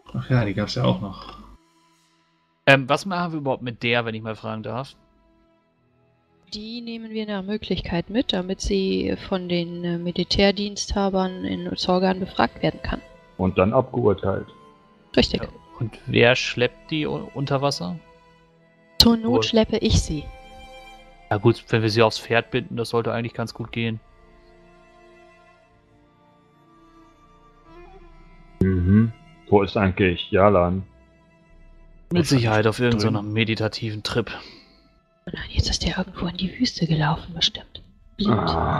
Ach ja, die gab's ja auch noch. Was machen wir überhaupt mit der, wenn ich mal fragen darf? Die nehmen wir nach Möglichkeit mit, damit sie von den Militärdiensthabern in Zorgan befragt werden kann. Und dann abgeurteilt. Richtig. Ja. Und wer schleppt die unter Wasser? Zur Not schleppe ich sie. Na gut, wenn wir sie aufs Pferd binden, das sollte eigentlich ganz gut gehen. Mhm. Wo ist eigentlich Jalan? Mit Sicherheit auf irgendeinem meditativen Trip. Oh nein, jetzt ist der irgendwo in die Wüste gelaufen, bestimmt. Blind.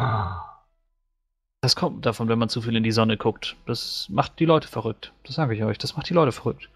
Das kommt davon, wenn man zu viel in die Sonne guckt. Das macht die Leute verrückt. Das sage ich euch. Das macht die Leute verrückt.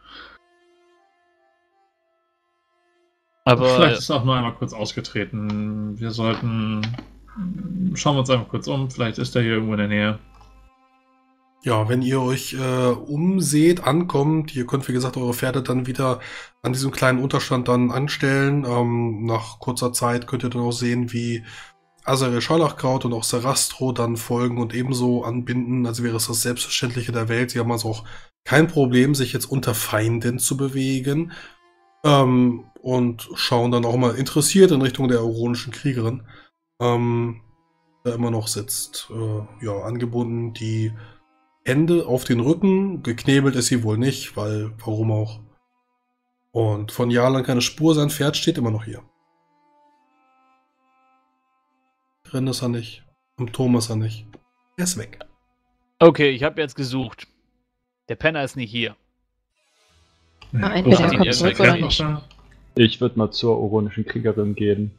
Aber vielleicht ist er auch nur einmal kurz ausgetreten. Wir sollten... Schauen wir uns einfach kurz um. Vielleicht ist er hier irgendwo in der Nähe. Ja, wenn ihr euch umseht, ankommt, ihr könnt wie gesagt eure Pferde dann wieder an diesem kleinen Unterstand dann anstellen. Nach kurzer Zeit könnt ihr dann auch sehen, wie Azarel Scharlachkraut und auch Sarastro dann folgen und ebenso anbinden. Also wäre es das Selbstverständliche der Welt. Sie haben also auch kein Problem, sich jetzt unter Feinden zu bewegen. Und schauen dann auch mal interessiert in Richtung der auronischen Kriegerin. Da immer noch sitzt. Ja, angebunden die Hände auf den Rücken, geknebelt ist sie wohl nicht, weil, warum auch. Und von Jalan keine Spur, sein Pferd steht immer noch hier. Drin ist er nicht, am Turm ist er nicht. Er ist weg. okay, ich habe jetzt gesucht. Der Penner ist nicht hier. Entweder er kommt zurück oder noch nicht. da? Ich würde mal zur oronischen Kriegerin gehen.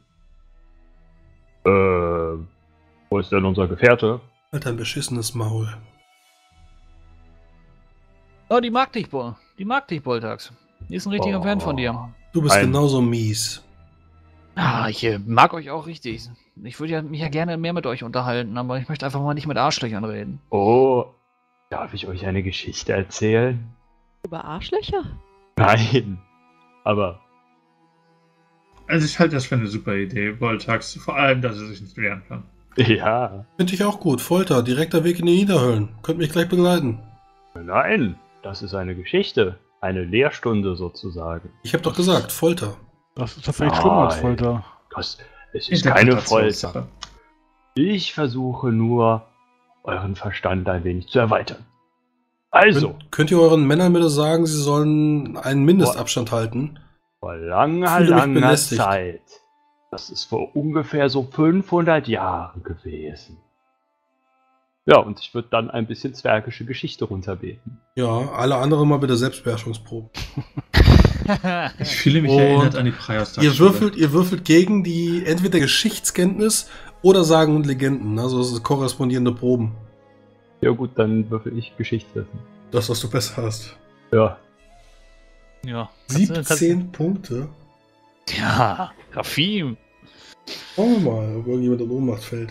Wo ist denn unser Gefährte? Halt ein beschissenes Maul. Oh, die mag dich, Die mag dich, Boltax. Die ist ein richtiger Fan von dir. Du bist Ein- genauso mies. Ah, ich mag euch auch richtig. Ich würde mich ja gerne mehr mit euch unterhalten, aber ich möchte einfach mal nicht mit Arschlöchern reden. Oh, darf ich euch eine Geschichte erzählen? Über Arschlöcher? Nein, aber Also ich halte das für eine super Idee, Voltax. Vor allem, dass er sich nicht wehren kann. ja, Finde ich auch gut. Folter, direkter Weg in die Niederhöllen. Könnt mich gleich begleiten. nein, das ist eine Geschichte. Eine Lehrstunde sozusagen. Ich habe doch gesagt, Folter. Das ist tatsächlich schlimmer als Nein. Folter. Es ist keine Folter. Interpretationssache. Ich versuche nur, euren Verstand ein wenig zu erweitern. Also, Könnt ihr euren Männern bitte sagen, sie sollen einen Mindestabstand halten? vor langer, Fühle mich langer belästigt. Zeit, das ist vor ungefähr so 500 Jahren gewesen. Ja, und ich würde dann ein bisschen zwergische Geschichte runterbeten. Ja, alle anderen mal bitte Selbstbeherrschungsproben. Ich fühle mich Und erinnert an die Preistagschule. Ihr würfelt gegen die entweder Geschichtskenntnis oder Sagen und Legenden. Also das ist korrespondierende Proben. Ja gut, dann würfel ich Geschichtswissen. Das, was du besser hast. Ja. Ja. 17 Punkte. Ja, Rafim. Schauen wir mal, ob irgendjemand in Ohnmacht fällt.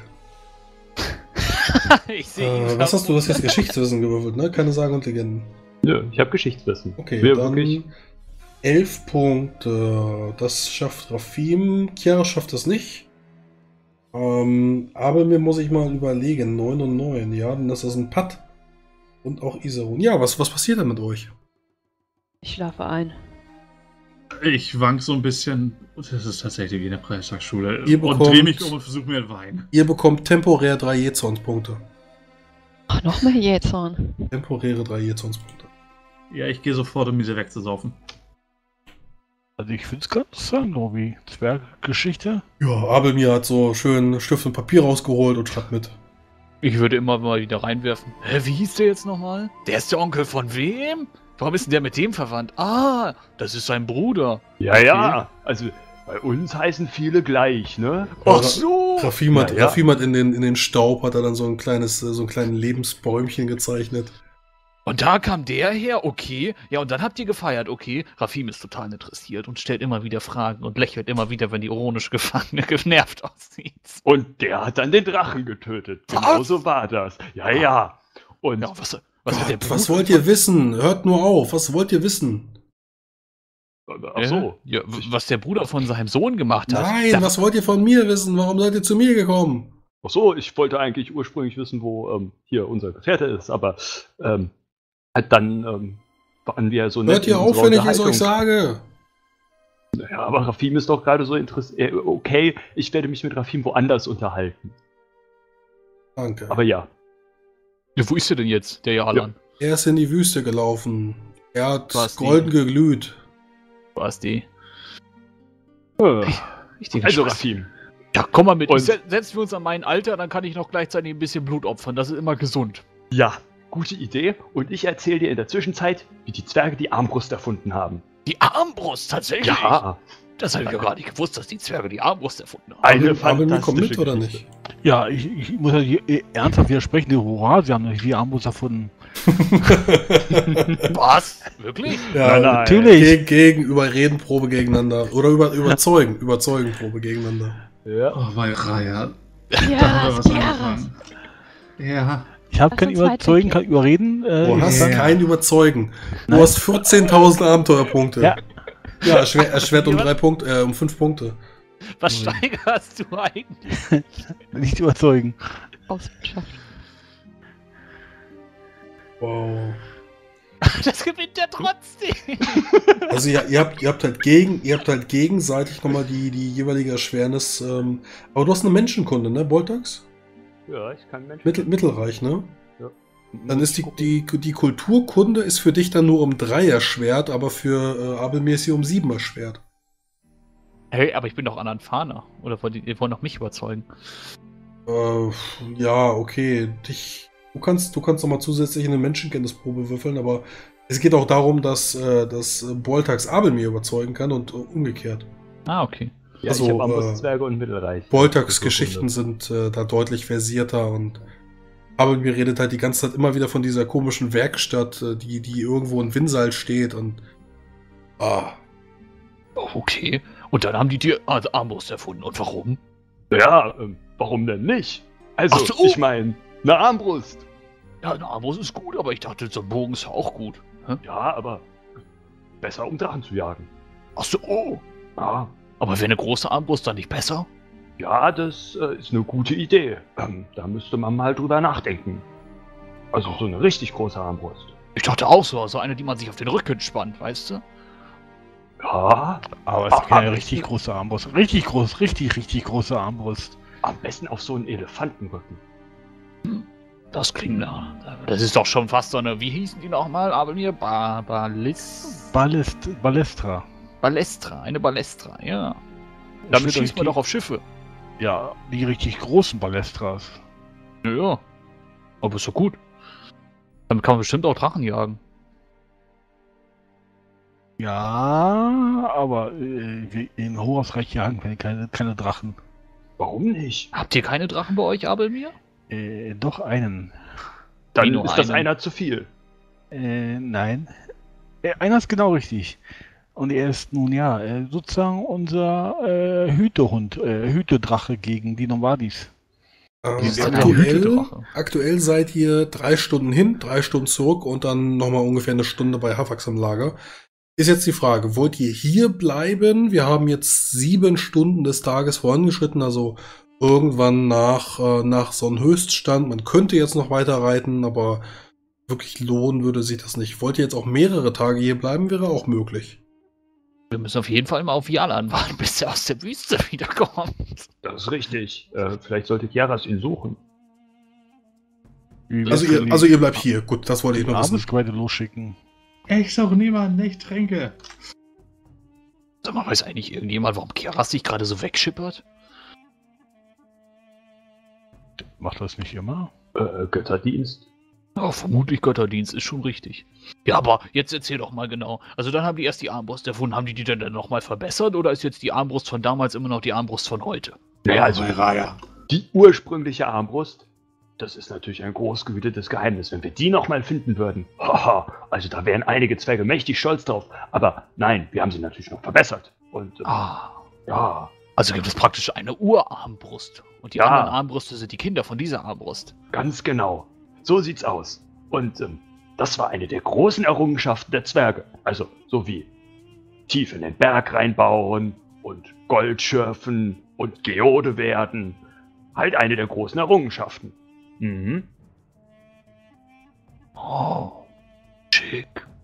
Ich sehe ihn. Was hast du? Du hast jetzt Geschichtswissen gewürfelt, ne? Keine Sagen und Legenden. Nö, ich habe Geschichtswissen. Okay, Wir dann wirklich. 11 Punkte. Das schafft Rafim. Chiara schafft das nicht. Aber mir muss ich mal überlegen. 9 und 9. Ja, dann ist das ein Patt. Und auch Iserun. Ja, was passiert denn mit euch? Ich schlafe ein. Ich wank so ein bisschen. Das ist tatsächlich wie in der Preistagschule. Ihr Und bekommt- drehe mich um und versuche mir einen Wein. Ihr bekommt temporär 3 Jezornspunkte. Ach, noch mehr Jähzorn. Temporäre 3 Jezornspunkte. Ja, ich gehe sofort, um diese wegzusaufen. Also ich finde es ganz interessant, irgendwie. Zwerggeschichte. Ja, Abelmir hat so schön Stift und Papier rausgeholt und schreibt mit. Ich würde immer mal wieder reinwerfen. Hä, wie hieß der jetzt nochmal? Der ist der Onkel von wem? Warum ist denn der mit dem verwandt? Ah, das ist sein Bruder. Ja, ja. Also bei uns heißen viele gleich, ne? Ach so. Rafim hat, Ja, ja. Rafim hat in den Staub hat er dann so ein kleines Lebensbäumchen gezeichnet. Und da kam der her, okay. Ja, und dann habt ihr gefeiert, okay. Rafim ist total interessiert und stellt immer wieder Fragen und lächelt immer wieder, wenn die oronische Gefangene genervt aussieht. Und der hat dann den Drachen getötet. Genau Was? so war das. Ja, ja. Und Ja, was hat der Gott, was Bruder wollt ihr von- wissen? Hört nur auf. Was wollt ihr wissen? ach so. Ja, was der Bruder von seinem Sohn gemacht hat. Nein, Da- was wollt ihr von mir wissen? Warum seid ihr zu mir gekommen? Ach so, ich wollte eigentlich ursprünglich wissen, wo hier unser Gefährte ist, aber hat dann waren wir so Hört ihr in auf, unserer wenn ich es euch Unterhaltung. sage? Ja, aber Rafim ist doch gerade so interessiert. Okay, ich werde mich mit Rafim woanders unterhalten. Danke. Aber ja. Ja, wo ist der denn jetzt, der Jalan? Er ist in die Wüste gelaufen. Er hat Was, die? golden geglüht. Was die? Äh, Ich denke, Also Spaß. Rafim. Ja, komm mal mit. Und- Setzen wir uns an mein Alter, dann kann ich noch gleichzeitig ein bisschen Blut opfern. Das ist immer gesund. Ja, gute Idee. Und ich erzähle dir in der Zwischenzeit, wie die Zwerge die Armbrust erfunden haben. Die Armbrust, tatsächlich? Ja, Das habe ich ja gar nicht gewusst, dass die Zwerge die Armbrust erfunden haben. eine Aber fantastische kommt mit, oder Geschichte. nicht? Ja, ich muss ja hier ernsthaft widersprechen. Hurra, sie haben die Armbrust erfunden. Was? Wirklich? Ja, Nein, nein. Natürlich. Gegen Überredenprobe gegeneinander. Oder Überzeugenprobe gegeneinander. Ja. Oh, bei Raya. Ja, was ja. angefangen. Ja. Ich habe Lass kein uns Überzeugen, kein weitergehen. Überreden. Du hast Ja. kein Überzeugen. Du Nein. hast 14.000 Abenteuerpunkte. Ja. Ja, erschwert um 3 Punkte, um 5 Punkte. Was steigerst du eigentlich? Nicht überzeugen. Auswirtschaft. Wow. Das gewinnt er trotzdem. Also ihr habt halt gegenseitig nochmal die jeweilige Erschwernis. Aber du hast eine Menschenkunde, ne, Boltax? Ja, ich kann Menschen. Mittelreich, ne? Ja. Dann ist die Kulturkunde ist für dich dann nur um 3 erschwert, aber für Abelmir ist sie um 7 erschwert. Hey, aber ich bin doch Ananfana. Oder ihr wollt noch mich überzeugen? Ja, okay. Du kannst nochmal zusätzlich eine Menschenkenntnisprobe würfeln, aber es geht auch darum, dass Boltax Abelmir überzeugen kann und umgekehrt. Ah, okay. Ja, Also, ich habe Armbrustzwerge und Mittelreich. Boltax Geschichten sind da deutlich versierter und Abelmir redet halt die ganze Zeit immer wieder von dieser komischen Werkstatt, die irgendwo in Winsal steht und Okay. Und dann haben die Armbrust erfunden. Und warum? Ja, warum denn nicht? Also, Ach so. ich meine, eine Armbrust. Ja, eine Armbrust ist gut, aber ich dachte, so ein Bogen ist ja auch gut. Hä? Ja, aber besser, um Drachen zu jagen. Ach so, oh. Ja, Aber wäre eine große Armbrust dann nicht besser? ja, das ist eine gute Idee. Da müsste man mal drüber nachdenken. Also so eine richtig große Armbrust. Ich dachte auch so eine, die man sich auf den Rücken spannt, weißt du? Ja, Aber es ist keine am richtig besten- große Armbrust. Richtig groß, richtig große Armbrust. Am besten auf so einen Elefantenrücken. Das klingt nach. Das ist doch schon fast so eine. Wie hießen die nochmal? Aber mir Ballestra. Balestra. Eine Balestra, ja. Damit Steht schießt man doch auf Schiffe. Ja, die richtig großen Ballestras. Ja. Aber ist doch gut. Damit kann man bestimmt auch Drachen jagen. Ja, aber in Horusreich jagen wir keine Drachen. Warum nicht? Habt ihr keine Drachen bei euch, Abelmir? Doch einen. Dann nur ist das einen? einer zu viel. Nein. Einer ist genau richtig. Und er ist nun ja sozusagen unser Hütehund, Hütedrache gegen die Nomadis. Wie ist denn ein Hütedrache? Aktuell seid ihr 3 Stunden hin, 3 Stunden zurück und dann nochmal ungefähr eine Stunde bei Hafax im Lager. Ist jetzt die Frage, wollt ihr hier bleiben? Wir haben jetzt 7 Stunden des Tages vorangeschritten, also irgendwann nach Sonnenhöchststand. Man könnte jetzt noch weiter reiten, aber wirklich lohnen würde sich das nicht. Wollt ihr jetzt auch mehrere Tage hier bleiben, wäre auch möglich. Wir müssen auf jeden Fall mal auf Jalan warten, bis er aus der Wüste wiederkommt. Das ist richtig. Vielleicht sollte Kiaras ihn suchen. Also ihr bleibt hier. Gut, das wollte ich noch wissen. Abendskreide losschicken. Ich suche niemanden, ich trinke. Sag mal, weiß eigentlich irgendjemand, warum Kiaras sich gerade so wegschippert? Macht das nicht immer? Götterdienst. Ja, vermutlich Götterdienst, ist schon richtig. Ja, aber jetzt erzähl doch mal genau. Also dann haben die erst die Armbrust erfunden, haben die dann nochmal verbessert oder ist jetzt die Armbrust von damals immer noch die Armbrust von heute? Naja, also bei Raya. die ursprüngliche Armbrust, das ist natürlich ein groß gehütetes Geheimnis. Wenn wir die nochmal finden würden, haha, also da wären einige Zwerge mächtig stolz drauf. Aber nein, wir haben sie natürlich noch verbessert. Und ja, Also gibt es praktisch eine Urarmbrust. Und die Ja. anderen Armbrüste sind die Kinder von dieser Armbrust. ganz genau. So sieht's aus. Und das war eine der großen Errungenschaften der Zwerge. Also so wie tief in den Berg reinbauen und Gold schürfen und Geode werden. Halt eine der großen Errungenschaften. Mhm. Oh, schick.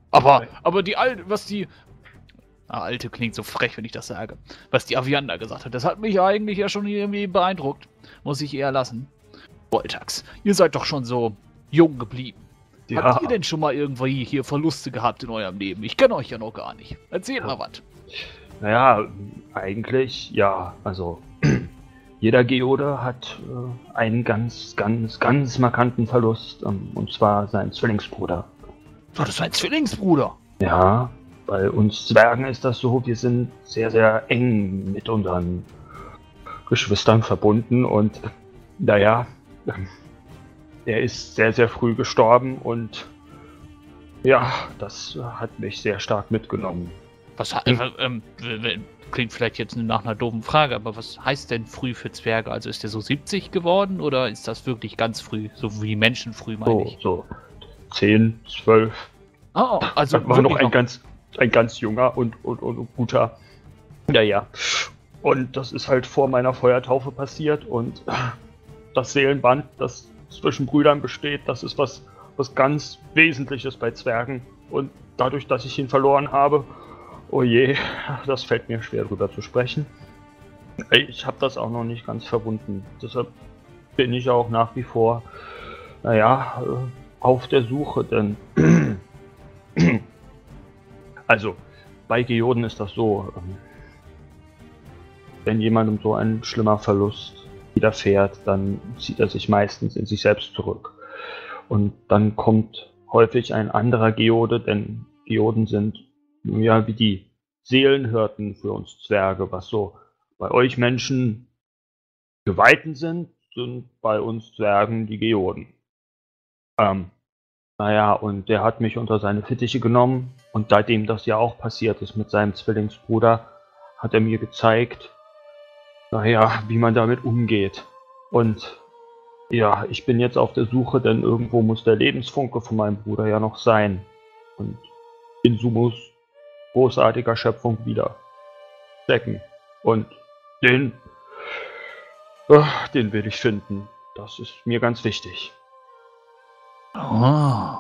Aber die Alte, was die... Alte klingt so frech, wenn ich das sage. Was die Avianda gesagt hat, das hat mich eigentlich ja schon irgendwie beeindruckt. Muss ich eher lassen. Voltax, ihr seid doch schon so jung geblieben. Ja. Habt ihr denn schon mal irgendwie hier Verluste gehabt in eurem Leben? Ich kenne euch ja noch gar nicht. Erzählt mal was. Naja, eigentlich, ja, also jeder Geode hat einen ganz markanten Verlust, und zwar seinen Zwillingsbruder. Das ist ein Zwillingsbruder. Ja, bei uns Zwergen ist das so, wir sind sehr, sehr eng mit unseren Geschwistern verbunden und naja, er ist sehr, sehr früh gestorben und ja, das hat mich sehr stark mitgenommen. Was klingt vielleicht jetzt nach einer doofen Frage, aber was heißt denn früh für Zwerge? Also ist der so 70 geworden oder ist das wirklich ganz früh, so wie Menschen früh, meine ich? So 10, 12. Oh, also war noch ein ganz junger und guter. Naja. Und das ist halt vor meiner Feuertaufe passiert und das Seelenband, das zwischen Brüdern besteht, das ist was ganz Wesentliches bei Zwergen. Und dadurch, dass ich ihn verloren habe, oh je, das fällt mir schwer drüber zu sprechen. Ich habe das auch noch nicht ganz verwunden. Deshalb bin ich auch nach wie vor, naja, auf der Suche, denn also bei Geoden ist das so, wenn jemandem so ein schlimmer Verlust widerfährt, dann zieht er sich meistens in sich selbst zurück. Und dann kommt häufig ein anderer Geode, denn Geoden sind ja wie die Seelenhirten für uns Zwerge, was so bei euch Menschen Geweihten sind bei uns Zwergen die Geoden. Naja, und der hat mich unter seine Fittiche genommen und seitdem das ja auch passiert ist mit seinem Zwillingsbruder, hat er mir gezeigt, naja, wie man damit umgeht. Und ja, ich bin jetzt auf der Suche, denn irgendwo muss der Lebensfunke von meinem Bruder ja noch sein. Und in Sumus großartiger Schöpfung wieder stecken. Und den will ich finden. Das ist mir ganz wichtig. Oh.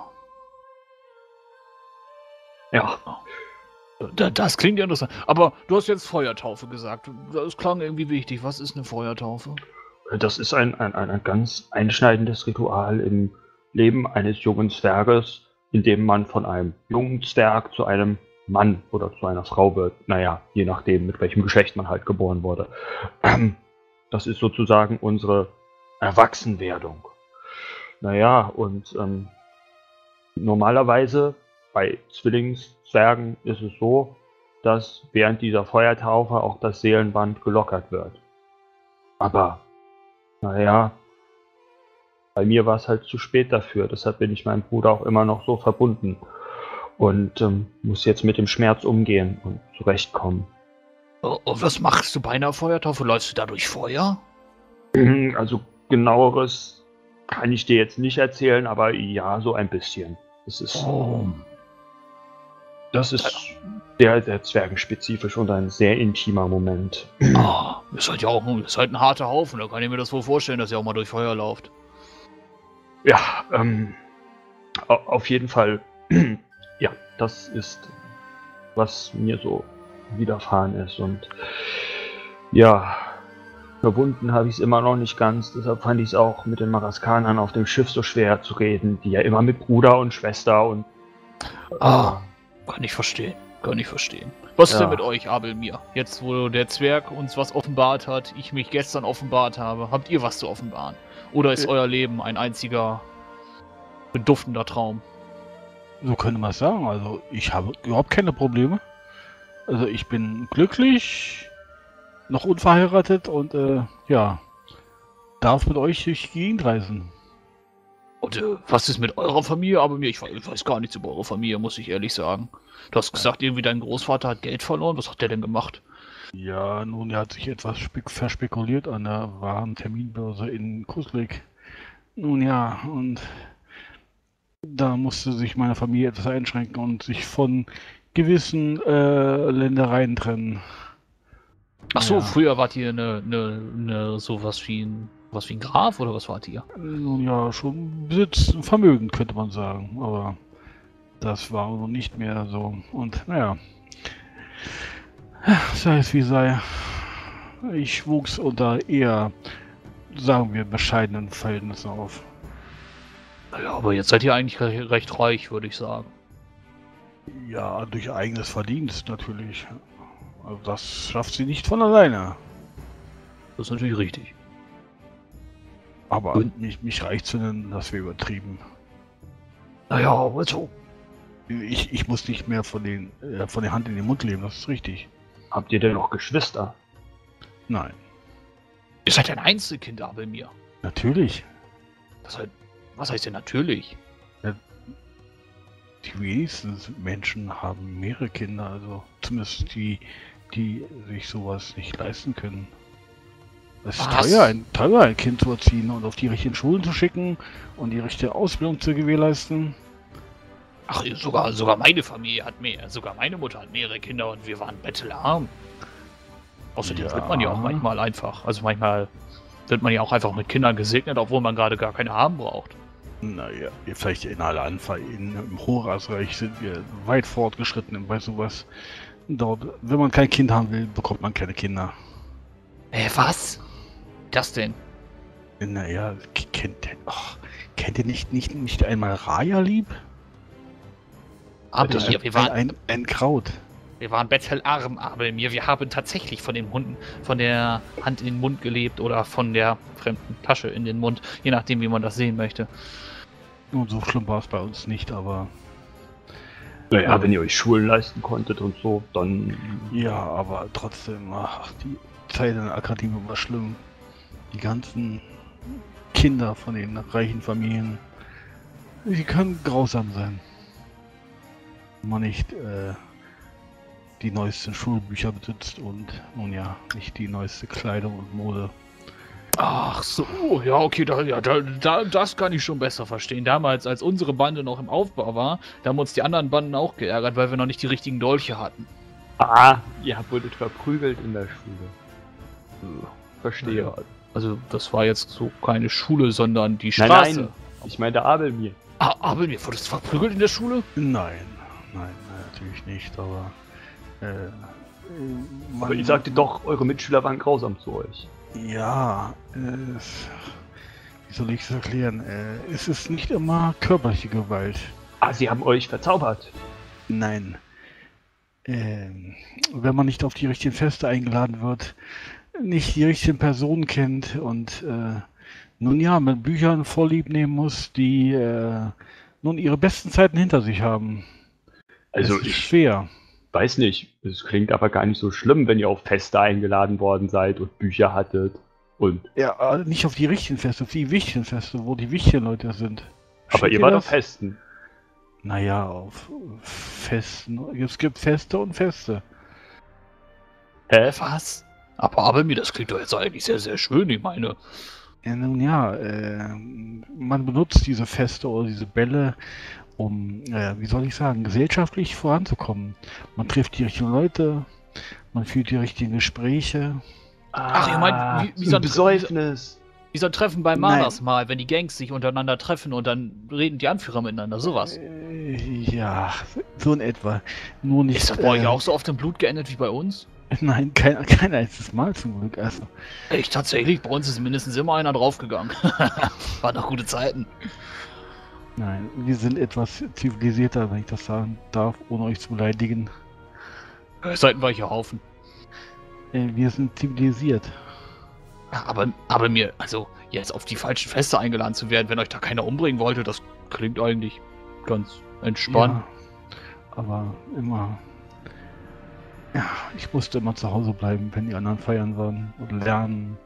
Ja. Das klingt ja interessant. Aber du hast jetzt Feuertaufe gesagt. Das klang irgendwie wichtig. Was ist eine Feuertaufe? Das ist ein ganz einschneidendes Ritual im Leben eines jungen Zwerges, in dem man von einem jungen Zwerg zu einem Mann oder zu einer Frau wird. Naja, je nachdem, mit welchem Geschlecht man halt geboren wurde. Das ist sozusagen unsere Erwachsenwerdung. Naja, und normalerweise bei Zwillingszwergen ist es so, dass während dieser Feuertaufe auch das Seelenband gelockert wird. Aber, naja, bei mir war es halt zu spät dafür. Deshalb bin ich meinem Bruder auch immer noch so verbunden und muss jetzt mit dem Schmerz umgehen und zurechtkommen. Oh, was machst du bei einer Feuertaufe? Läufst du da durch Feuer? Also genaueres kann ich dir jetzt nicht erzählen, aber ja, so ein bisschen. Das ist sehr zwergenspezifisch und ein sehr intimer Moment. Oh, ihr seid ja auch ihr seid ein harter Haufen, da kann ich mir das wohl vorstellen, dass ihr auch mal durch Feuer lauft. Ja, auf jeden Fall, ja, das ist, was mir so widerfahren ist und ja, verbunden habe ich es immer noch nicht ganz, deshalb fand ich es auch mit den Maraskanern auf dem Schiff so schwer zu reden, die ja immer mit Bruder und Schwester und... Kann ich verstehen, Was ist denn mit euch, Abelmir? Jetzt, wo der Zwerg uns was offenbart hat, ich mich gestern offenbart habe, habt ihr was zu offenbaren? Oder ist euer Leben ein einziger beduftender Traum? So könnte man es sagen. Also ich habe überhaupt keine Probleme. Also ich bin glücklich, noch unverheiratet und ja, darf mit euch durch die Gegend reisen. Und was ist mit eurer Familie? Aber ich weiß gar nichts über eure Familie, muss ich ehrlich sagen. Du hast gesagt, irgendwie dein Großvater hat Geld verloren. Was hat der denn gemacht? Ja, nun, er hat sich etwas verspekuliert an der Warenterminbörse in Kuslik. Nun ja, und da musste sich meine Familie etwas einschränken und sich von gewissen Ländereien trennen. Ach so, Ja. früher wart ihr sowas wie ein Graf oder was wart ihr? Nun ja, schon Besitz, Vermögen könnte man sagen, aber Das war noch nicht mehr so. Und naja, sei es wie sei, ich wuchs unter eher, sagen wir, bescheidenen Verhältnissen auf. Ja, aber jetzt seid ihr eigentlich recht reich, würde ich sagen. Ja, durch eigenes Verdienst natürlich. Also das schafft sie nicht von alleine. Das ist natürlich richtig. Aber Und- mich reich zu nennen, das wäre übertrieben. Naja, also. Ich muss nicht mehr von der Hand in den Mund leben, das ist richtig. Habt ihr denn noch Geschwister? Nein, Ihr seid ein Einzelkind, aber mir. natürlich. Was heißt denn natürlich? Die wenigsten Menschen haben mehrere Kinder, also zumindest die sich sowas nicht leisten können. Es ist Was? teuer, ein Kind zu erziehen und auf die richtigen Schulen zu schicken und die richtige Ausbildung zu gewährleisten. Ach, sogar meine Familie hat mehr. Sogar meine Mutter hat mehrere Kinder und wir waren bettelarm. Außerdem Ja. wird man ja auch manchmal einfach. Also manchmal wird man ja auch einfach mit Kindern gesegnet, obwohl man gerade gar keine haben braucht. Naja, vielleicht im Hochasreich sind wir weit fortgeschritten bei sowas. Dort, wenn man kein Kind haben will, bekommt man keine Kinder. Was? Das denn? Naja, kennt ihr nicht einmal Raya lieb? Aber Das mir, ist ein Kraut. wir waren bettelarm, aber mir. Wir haben tatsächlich von den Hunden, von der Hand in den Mund gelebt oder von der fremden Tasche in den Mund, je nachdem, wie man das sehen möchte. Und so schlimm war es bei uns nicht, aber Naja, wenn ihr euch Schulen leisten konntet und so, dann... ja, aber trotzdem, die Zeit in der Akademie war schlimm. Die ganzen Kinder von den reichen Familien, die können grausam sein. Wenn man nicht die neuesten Schulbücher besitzt und nun ja, nicht die neueste Kleidung und Mode. Ach so, ja, okay, das kann ich schon besser verstehen. Damals, als unsere Bande noch im Aufbau war, da haben uns die anderen Banden auch geärgert, weil wir noch nicht die richtigen Dolche hatten. Ah, ihr wurdet verprügelt in der Schule. Verstehe. Ja, also, das war jetzt so keine Schule, sondern die Nein, Straße. nein, ich meine Abel mir. Aber mir wurdest du verprügelt in der Schule? Nein, natürlich nicht, aber Aber ihr sagtet doch, eure Mitschüler waren grausam zu euch. ja, wie soll ich es erklären? Es ist nicht immer körperliche Gewalt. Ah, sie haben euch verzaubert. Nein. Wenn man nicht auf die richtigen Feste eingeladen wird, nicht die richtigen Personen kennt und nun ja, mit Büchern vorlieb nehmen muss, die nun ihre besten Zeiten hinter sich haben. Also Es ist ich schwer. weiß nicht, es klingt aber gar nicht so schlimm, wenn ihr auf Feste eingeladen worden seid und Bücher hattet. Und Ja, nicht auf die richtigen Feste, auf die wichtigen Feste, wo die wichtigen Leute sind. aber Versteht ihr wart das? auf Festen. Naja, auf Festen. Es gibt Feste und Feste. Hä? Was? Aber mir, das klingt doch jetzt eigentlich sehr, sehr schön, ich meine. Ja, nun ja, man benutzt diese Feste oder diese Bälle, um, wie soll ich sagen, gesellschaftlich voranzukommen. Man trifft die richtigen Leute, man führt die richtigen Gespräche. Ach, ihr meint, wie so ein- Besäufnis. Wie so ein Treffen bei Nein. Manas mal, wenn die Gangs sich untereinander treffen und dann reden die Anführer miteinander, sowas. Ja, so in etwa. Nur nicht. Ist das bei euch auch so oft im Blut geendet wie bei uns? Nein, kein einziges Mal zum Glück. Also, Echt, tatsächlich? Bei uns ist mindestens immer einer draufgegangen. War noch gute Zeiten. nein, wir sind etwas zivilisierter, wenn ich das sagen darf, ohne euch zu beleidigen. Ihr seid ein weicher Haufen. Wir sind zivilisiert. Ja, aber mir, also jetzt auf die falschen Feste eingeladen zu werden, wenn euch da keiner umbringen wollte, das klingt eigentlich ganz entspannt. Ja, aber immer. Ja, ich musste immer zu Hause bleiben, wenn die anderen feiern waren oder lernen.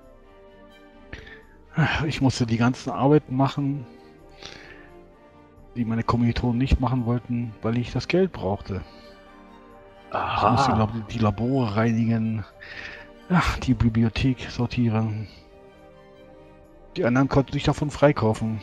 Ich musste die ganzen Arbeiten machen, die meine Kommilitonen nicht machen wollten, weil ich das Geld brauchte. Ich musste die Labore reinigen, die Bibliothek sortieren. Die anderen konnten sich davon freikaufen.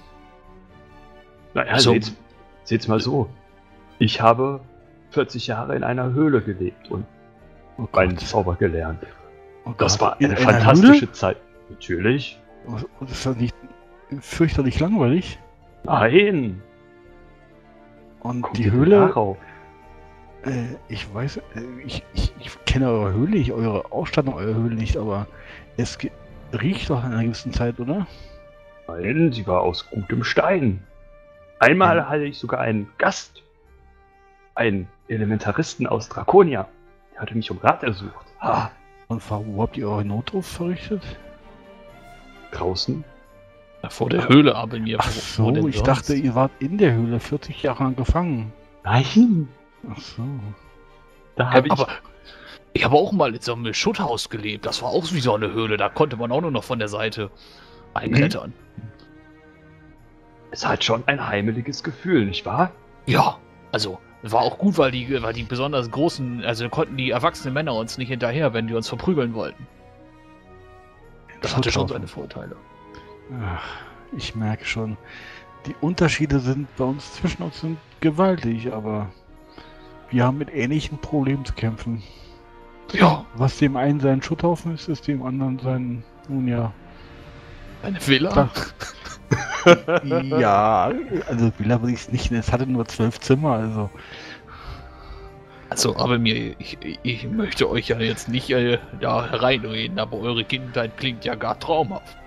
Naja, Also- seht's mal so. Ich habe 40 Jahre in einer Höhle gelebt und Oh meinen Gott. Zauber gelernt. Oh Das Gott. war In eine einer fantastische Höhle? Zeit. Natürlich. Und ist das nicht fürchterlich langweilig? Nein. Und Kommt die ihr Höhle, darauf? ich weiß, ich kenne eure Höhle nicht, eure Ausstattung eurer Höhle nicht, aber es riecht doch in einer gewissen Zeit, oder? Nein, sie war aus gutem Stein. Einmal hatte ich sogar einen Gast, einen Elementaristen aus Draconia. Der hatte mich um Rat ersucht. Ha, Und wo habt ihr eure Notruf verrichtet? draußen? Vor der Höhle, aber mir. Ach so, ich dachte, ihr wart in der Höhle 40 Jahre lang gefangen. Nein, Ach so. da habe ich... Aber ich habe auch mal in so einem Schutthaus gelebt. Das war auch wie so eine Höhle. Da konnte man auch nur noch von der Seite einklettern. Es hat schon ein heimeliges Gefühl, nicht wahr? Ja, also war auch gut, weil die besonders großen, also konnten die erwachsenen Männer uns nicht hinterher, wenn die uns verprügeln wollten. Das hatte schon seine Vorteile. Ach, ich merke schon. Die Unterschiede sind bei uns zwischen uns sind gewaltig, aber wir haben mit ähnlichen Problemen zu kämpfen. Ja, Was dem einen sein Schutthaufen ist, ist dem anderen sein, nun ja. eine Villa. Klar. Ja, also Villa würde ich es nicht nennen, es hatte nur 12 Zimmer, also. Also, aber ich möchte euch ja jetzt nicht da hereinreden, aber eure Kindheit klingt ja gar traumhaft.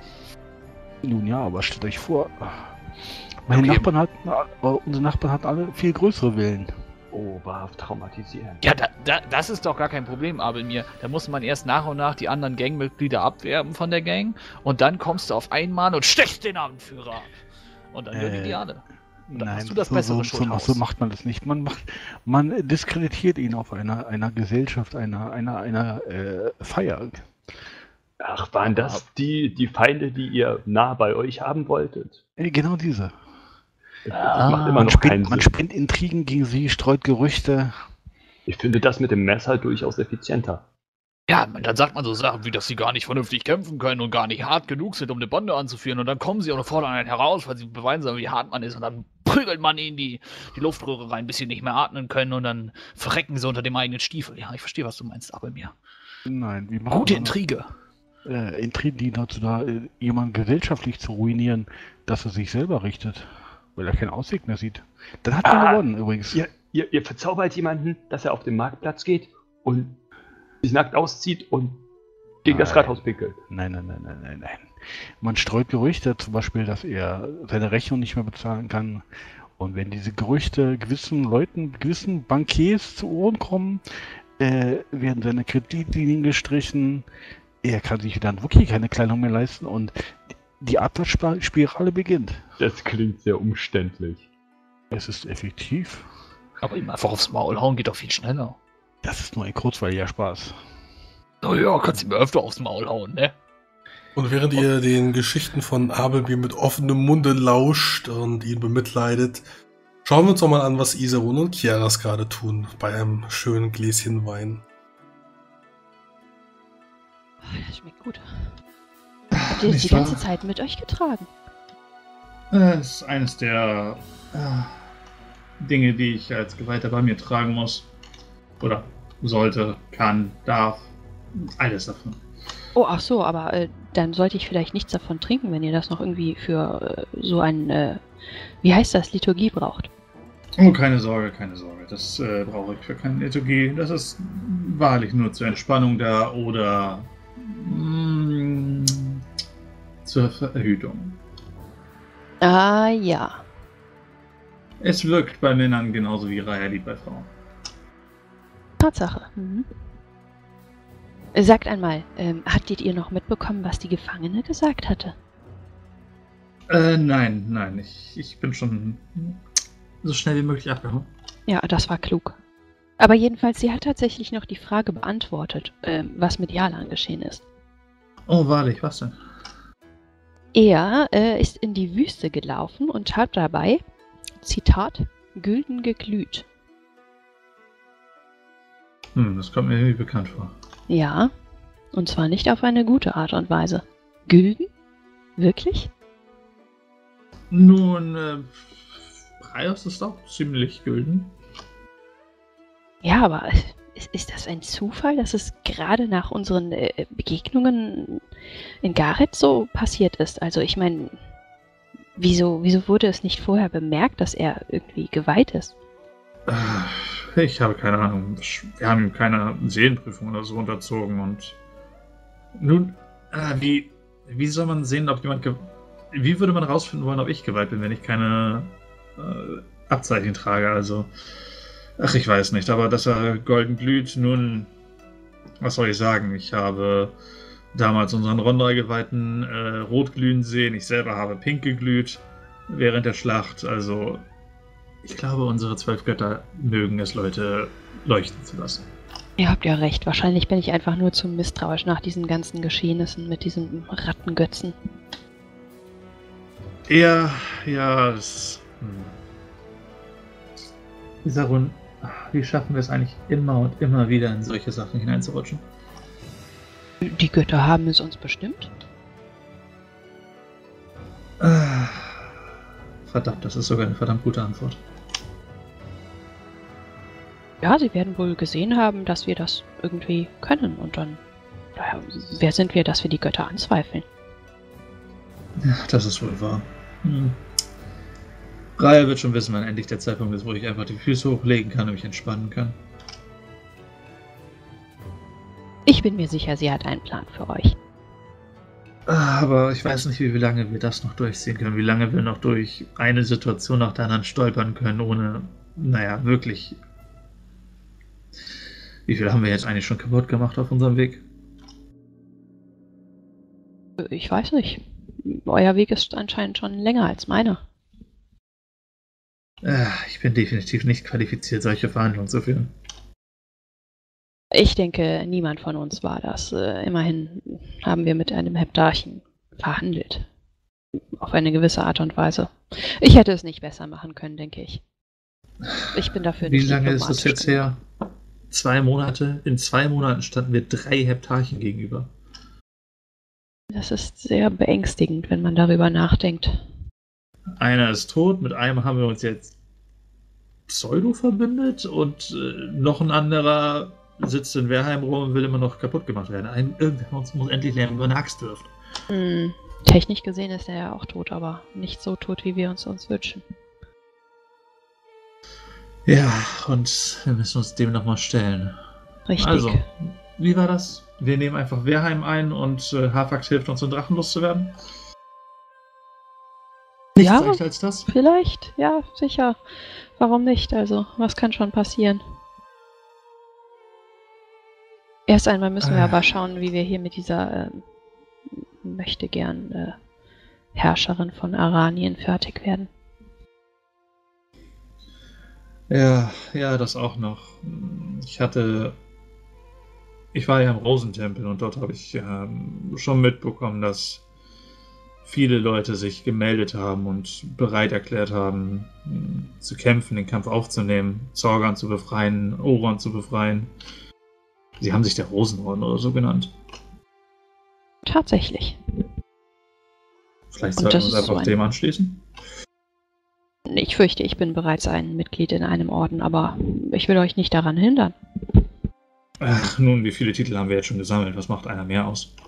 Nun ja, aber stellt euch vor, meine Okay. unsere Nachbarn hatten alle viel größere Villen. Oh, wahrhaft traumatisierend. Ja, das ist doch gar kein Problem, aber mir. Da muss man erst nach und nach die anderen Gangmitglieder abwerben von der Gang und dann kommst du auf einmal und stechst den Anführer ab. Und dann hören die alle. Und dann hast du das bessere Schulhaus. so macht man das nicht. Man diskreditiert ihn auf einer Gesellschaft, einer Feier. Ach, waren das die Feinde, die ihr nah bei euch haben wolltet? Genau diese. Das macht immer noch keinen Man Sinn. spinnt Intrigen gegen sie, streut Gerüchte. Ich finde das mit dem Messer durchaus effizienter. Ja, dann sagt man so Sachen wie, dass sie gar nicht vernünftig kämpfen können und gar nicht hart genug sind, um eine Bande anzuführen. Und dann kommen sie auch noch fordern einen heraus, weil sie beweisen sollen, wie hart man ist. Und dann prügelt man ihnen die Luftröhre rein, bis sie nicht mehr atmen können. Und dann verrecken sie unter dem eigenen Stiefel. Ja, ich verstehe, was du meinst, aber mir. Nein, wie machen Gute wir Intrige. Intrigen dienen dazu da, jemanden gesellschaftlich zu ruinieren, dass er sich selber richtet, weil er keinen Ausweg mehr sieht. Dann hat man gewonnen übrigens. Ihr verzaubert jemanden, dass er auf den Marktplatz geht und sich nackt auszieht und gegen das Nein. Rathaus pickelt. Nein. Man streut Gerüchte, zum Beispiel, dass er seine Rechnung nicht mehr bezahlen kann. Und wenn diese Gerüchte gewissen Leuten, gewissen Bankiers zu Ohren kommen, werden seine Kreditlinien gestrichen. Er kann sich dann wirklich keine Kleidung mehr leisten und die Abwärtsspirale beginnt. Das klingt sehr umständlich. Es ist effektiv. Aber ihm einfach aufs Maul hauen geht doch viel schneller. Das ist nur ein kurzweiliger Spaß. Naja, kannst du mir öfter aufs Maul hauen, ne? Und während ihr den Geschichten von Abelbier mit offenem Munde lauscht und ihn bemitleidet, schauen wir uns doch mal an, was Iserun und Kiaras gerade tun bei einem schönen Gläschen Wein. Das schmeckt gut. Habt ihr das die Nicht wahr? ganze Zeit mit euch getragen? Das ist eines der Dinge, die ich als Geweihter bei mir tragen muss. Oder sollte, kann, darf. Alles davon. Oh, ach so, aber dann sollte ich vielleicht nichts davon trinken, wenn ihr das noch irgendwie für so ein, wie heißt das, Liturgie braucht. Oh, keine Sorge, keine Sorge. Das brauche ich für keine Liturgie. Das ist wahrlich nur zur Entspannung da oder zur Verhütung. Ah, ja. Es wirkt bei Männern genauso wie Reiherlied bei Frauen. Tatsache. Mhm. Sagt einmal, hattet ihr noch mitbekommen, was die Gefangene gesagt hatte? Nein. Ich bin schon so schnell wie möglich abgehauen. Ja, das war klug. Aber jedenfalls, sie hat tatsächlich noch die Frage beantwortet, was mit Jalan geschehen ist. Oh, wahrlich, was denn? Er ist in die Wüste gelaufen und hat dabei, Zitat, Gülden geglüht. Das kommt mir irgendwie bekannt vor. Ja, und zwar nicht auf eine gute Art und Weise. Gülden? Wirklich? Nun, Preis ist auch ziemlich gülden. Ja, aber ist das ein Zufall, dass es gerade nach unseren Begegnungen in Gareth so passiert ist? Also ich meine, wieso wurde es nicht vorher bemerkt, dass er irgendwie geweiht ist? Ich habe keine Ahnung. Wir haben ihm keine Seelenprüfung oder so unterzogen und nun, wie soll man sehen, ob jemand wie würde man rausfinden wollen, ob ich geweiht bin, wenn ich keine Abzeichen trage? Also, ach, ich weiß nicht, aber dass er golden glüht, nun, was soll ich sagen? Ich habe damals unseren Rondra-Geweihten rot glühen sehen, ich selber habe pink geglüht während der Schlacht, also ich glaube, unsere 12 Götter mögen es, Leute leuchten zu lassen. Ihr habt ja recht. Wahrscheinlich bin ich einfach nur zu misstrauisch nach diesen ganzen Geschehnissen mit diesen Rattengötzen. Ja, das... Isarun, wie schaffen wir es eigentlich immer und immer wieder in solche Sachen hineinzurutschen? Die Götter haben es uns bestimmt. Verdammt, das ist sogar eine verdammt gute Antwort. Ja, sie werden wohl gesehen haben, dass wir das irgendwie können. Und dann, naja, wer sind wir, dass wir die Götter anzweifeln? Ja, das ist wohl wahr. Raya wird schon wissen, wann endlich der Zeitpunkt ist, wo ich einfach die Füße hochlegen kann und mich entspannen kann. Ich bin mir sicher, sie hat einen Plan für euch. Aber ich weiß nicht, wie lange wir das noch durchziehen können, wie lange wir noch durch eine Situation nach der anderen stolpern können, ohne, naja, wirklich... Wie viel haben wir jetzt eigentlich schon kaputt gemacht auf unserem Weg? Ich weiß nicht. Euer Weg ist anscheinend schon länger als meiner. Ich bin definitiv nicht qualifiziert, solche Verhandlungen zu führen. Ich denke, niemand von uns war das. Immerhin haben wir mit einem Heptarchen verhandelt. Auf eine gewisse Art und Weise. Ich hätte es nicht besser machen können, denke ich. Ich bin dafür nicht Wie lange ist das diplomatisch jetzt her? 2 Monate? In 2 Monaten standen wir 3 Heptarchen gegenüber. Das ist sehr beängstigend, wenn man darüber nachdenkt. Einer ist tot, mit einem haben wir uns jetzt pseudo verbündet und noch ein anderer sitzt in Werheim rum und will immer noch kaputt gemacht werden. Irgendwer von uns muss endlich lernen, wie man eine Axt wirft. Technisch gesehen ist er ja auch tot, aber nicht so tot, wie wir uns wünschen. Ja, und wir müssen uns dem nochmal stellen. Richtig. Also, wie war das? Wir nehmen einfach Werheim ein und Hafax hilft uns, den Drachen loszuwerden? Nichts Ja, leichter als das? vielleicht, ja, sicher. Warum nicht? Also, was kann schon passieren? Erst einmal müssen wir aber schauen, wie wir hier mit dieser möchte gern Herrscherin von Aranien fertig werden. Ja, das auch noch. Ich war ja im Rosentempel und dort habe ich schon mitbekommen, dass viele Leute sich gemeldet haben und bereit erklärt haben, zu kämpfen, den Kampf aufzunehmen, Zorgan zu befreien, Oron zu befreien. Sie haben sich der Rosenorden oder so genannt. Tatsächlich. Vielleicht sollten wir uns einfach dem anschließen? Ich fürchte, ich bin bereits ein Mitglied in einem Orden, aber ich will euch nicht daran hindern. Ach, nun, wie viele Titel haben wir jetzt schon gesammelt? Was macht einer mehr aus?